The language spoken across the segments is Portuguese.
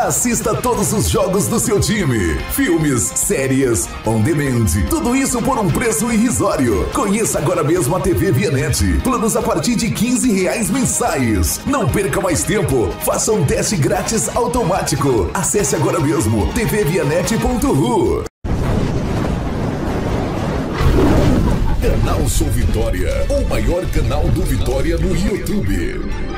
Assista todos os jogos do seu time. Filmes, séries, on demand. Tudo isso por um preço irrisório. Conheça agora mesmo a TV Vianet. Planos a partir de R$15 mensais. Não perca mais tempo. Faça um teste grátis automático. Acesse agora mesmo tvvianet.ru. Canal Sou Vitória, o maior canal do Vitória no YouTube.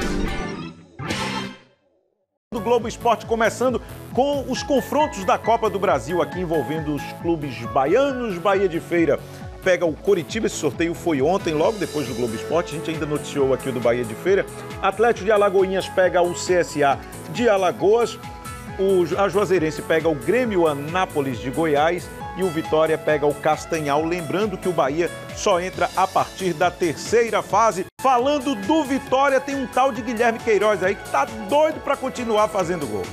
Do Globo Esporte começando com os confrontos da Copa do Brasil aqui envolvendo os clubes baianos. Bahia de Feira pega o Coritiba, esse sorteio foi ontem, logo depois do Globo Esporte, a gente ainda noticiou aqui o do Bahia de Feira. Atlético de Alagoinhas pega o CSA de Alagoas, a Juazeirense pega o Grêmio Anápolis de Goiás e o Vitória pega o Castanhal. Lembrando que o Bahia só entra a partir da terceira fase. Falando do Vitória, tem um tal de Guilherme Queiroz aí que tá doido para continuar fazendo gol.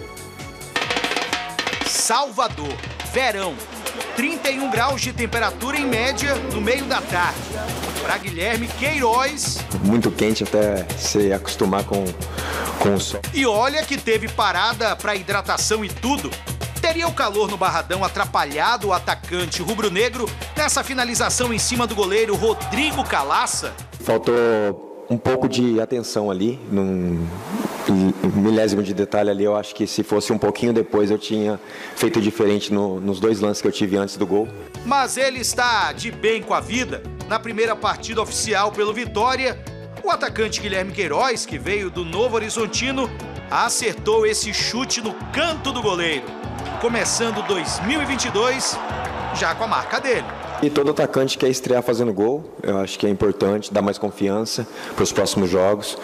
Salvador, verão, 31 graus de temperatura em média no meio da tarde. Para Guilherme Queiroz... Muito quente até se acostumar com o sol. E olha que teve parada para hidratação e tudo. Teria o calor no Barradão atrapalhado o atacante rubro-negro nessa finalização em cima do goleiro Rodrigo Calaça? Faltou um pouco de atenção ali, num milésimo de detalhe ali. Eu acho que se fosse um pouquinho depois eu tinha feito diferente nos dois lances que eu tive antes do gol. Mas ele está de bem com a vida. Na primeira partida oficial pelo Vitória, o atacante Guilherme Queiroz, que veio do Novo Horizontino, acertou esse chute no canto do goleiro. Começando 2022, já com a marca dele. E todo atacante quer estrear fazendo gol, eu acho que é importante, dar mais confiança para os próximos jogos.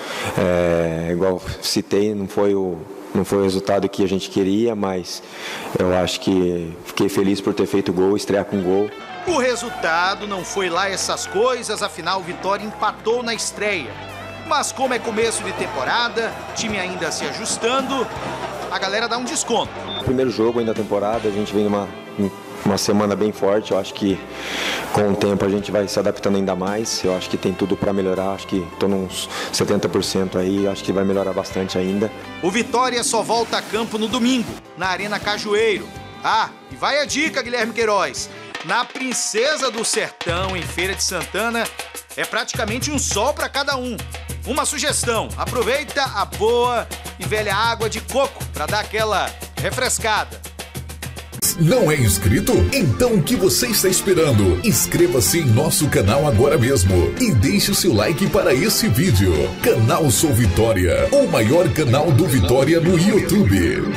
Igual citei, não foi o resultado que a gente queria, mas eu acho que fiquei feliz por ter feito gol, estrear com gol. O resultado não foi lá essas coisas, afinal o Vitória empatou na estreia. Mas como é começo de temporada, time ainda se ajustando, a galera dá um desconto. Primeiro jogo ainda da temporada, a gente vem numa semana bem forte. Eu acho que com o tempo a gente vai se adaptando ainda mais. Eu acho que tem tudo para melhorar, acho que estou nos 70% aí, acho que vai melhorar bastante ainda. O Vitória só volta a campo no domingo, na Arena Cajueiro. Ah, e vai a dica, Guilherme Queiroz. Na Princesa do Sertão, em Feira de Santana, é praticamente um sol para cada um. Uma sugestão, aproveita a boa e velha água de coco para dar aquela refrescada. Não é inscrito? Então o que você está esperando? Inscreva-se em nosso canal agora mesmo e deixe o seu like para esse vídeo. Canal Sou Vitória, o maior canal do Vitória no YouTube.